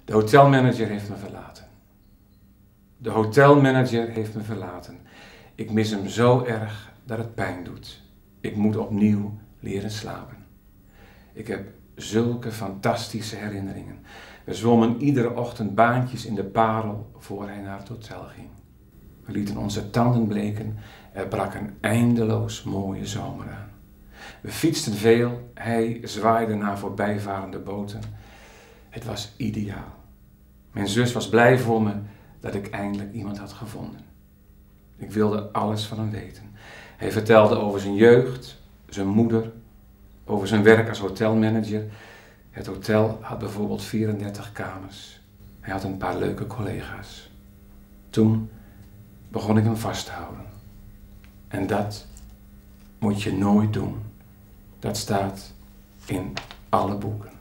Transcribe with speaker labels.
Speaker 1: De hotelmanager heeft me verlaten. De hotelmanager heeft me verlaten. Ik mis hem zo erg dat het pijn doet. Ik moet opnieuw leren slapen. Ik heb zulke fantastische herinneringen. We zwommen iedere ochtend baantjes in de Parel voor hij naar het hotel ging. We lieten onze tanden bleken. Er brak een eindeloos mooie zomer aan. We fietsten veel. Hij zwaaide naar voorbijvarende boten. Het was ideaal. Mijn zus was blij voor me dat ik eindelijk iemand had gevonden. Ik wilde alles van hem weten. Hij vertelde over zijn jeugd, zijn moeder, over zijn werk als hotelmanager. Het hotel had bijvoorbeeld 34 kamers. Hij had een paar leuke collega's. Toen begon ik hem vast te houden. En dat moet je nooit doen. Dat staat in alle boeken.